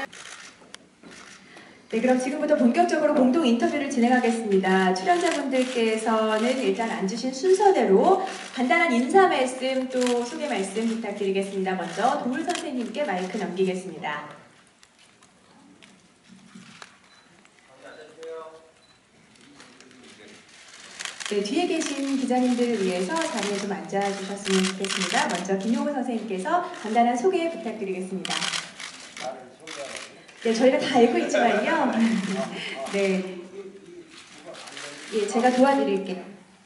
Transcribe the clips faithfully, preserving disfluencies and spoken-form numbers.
네, 그럼 지금부터 본격적으로 공동 인터뷰를 진행하겠습니다. 출연자분들께서는 일단 앉으신 순서대로 간단한 인사 말씀 또 소개 말씀 부탁드리겠습니다. 먼저 도울 선생님께 마이크 넘기겠습니다. 네, 뒤에 계신 기자님들을 위해서 자리에 좀 앉아주셨으면 좋겠습니다. 먼저 김용우 선생님께서 간단한 소개 부탁드리겠습니다. 네, 저희가 다 알고 있지만요. 네, 예, 제가 도와드릴게요.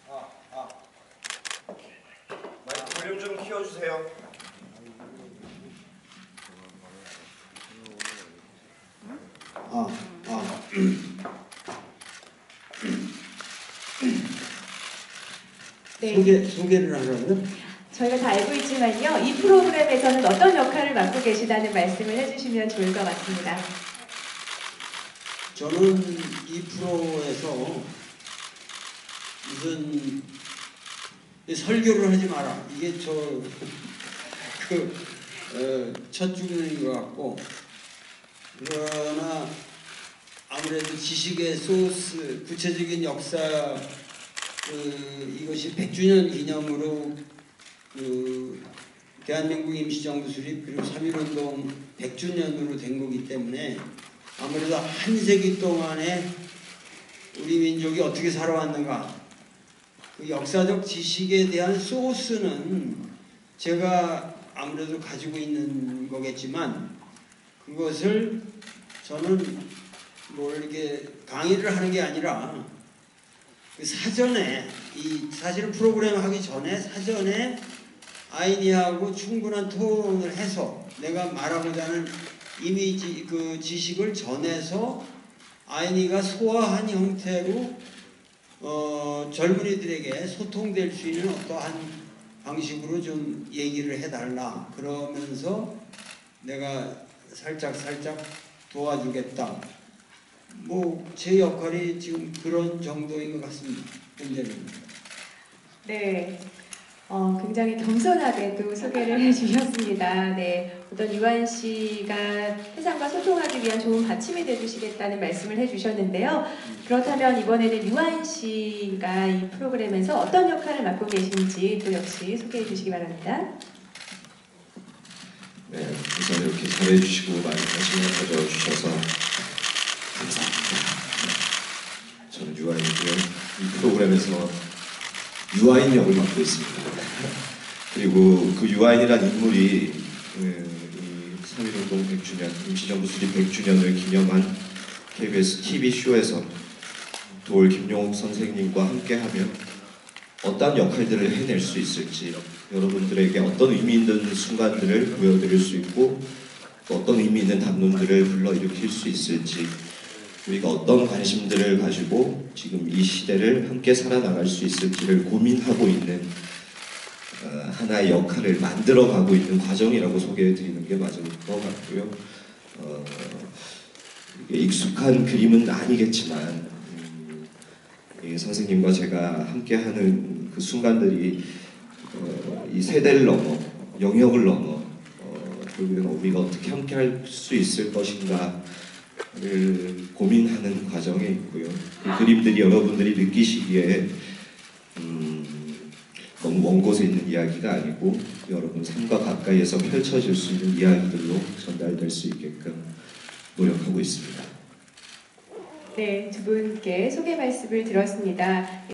마이크 볼륨 좀 키워주세요. 아, 아. 네. 소개, 소개를 하라고요? 저희가 다 알고 있지만요. 이 프로그램에서는 어떤 역할을 맡고 계시다는 말씀을 해주시면 좋을 것 같습니다. 저는 이 프로에서 무슨 설교를 하지 마라. 이게 저 그 어, 첫 주문인 것 같고, 그러나 아무래도 지식의 소스, 구체적인 역사, 그 이것이 백 주년 기념으로 그 대한민국 임시정부 수립 그리고 삼일운동 백 주년으로 된 거기 때문에 아무래도 한 세기 동안에 우리 민족이 어떻게 살아왔는가, 그 역사적 지식에 대한 소스는 제가 아무래도 가지고 있는 거겠지만, 그것을 저는 뭐 이렇게 강의를 하는 게 아니라 그 사전에, 이 사실 프로그램 하기 전에 사전에 아이니하고 충분한 토론을 해서 내가 말하고자 하는 이미 지, 그 지식을 전해서 아이니가 소화한 형태로 어, 젊은이들에게 소통될 수 있는 어떠한 방식으로 좀 얘기를 해달라. 그러면서 내가 살짝 살짝 도와주겠다. 뭐 제 역할이 지금 그런 정도인 것 같습니다. 현재는. 네, 어, 굉장히 겸손하게 또 소개를 해주셨습니다. 네, 어떤 유한 씨가 세상과 소통하기 위한 좋은 받침이 되주시겠다는 말씀을 해주셨는데요. 그렇다면 이번에는 유한 씨가 이 프로그램에서 어떤 역할을 맡고 계신지 또 역시 소개해 주시기 바랍니다. 네, 우선 이렇게 잘해주시고 많은 관심을 가져주셔서 감사합니다. 저는 유아인이고요. 이 프로그램에서 유아인 역을 맡고 있습니다. 그리고 그 유아인이란 인물이 이 삼일운동 백 주년, 임시정부 수립 백 주년을 기념한 케이비에스 티비쇼에서 도울 김용욱 선생님과 함께하며 어떤 역할들을 해낼 수 있을지, 여러분들에게 어떤 의미 있는 순간들을 보여드릴 수 있고 또 어떤 의미 있는 담론들을 불러일으킬 수 있을지, 우리가 어떤 관심들을 가지고 지금 이 시대를 함께 살아나갈 수 있을지를 고민하고 있는 어, 하나의 역할을 만들어가고 있는 과정이라고 소개해드리는 게 맞을 것 같고요. 어, 익숙한 그림은 아니겠지만 음, 이 선생님과 제가 함께하는 그 순간들이 어, 이 세대를 넘어 영역을 넘어 어, 결국에는 우리가 어떻게 함께할 수 있을 것인가 를 고민하는 과정에 있고요. 그 그림들이 여러분들이 느끼시기에 음, 너무 먼 곳에 있는 이야기가 아니고 여러분 삶과 가까이에서 펼쳐질 수 있는 이야기들로 전달될 수 있게끔 노력하고 있습니다. 네, 두 분께 소개 말씀을 들었습니다.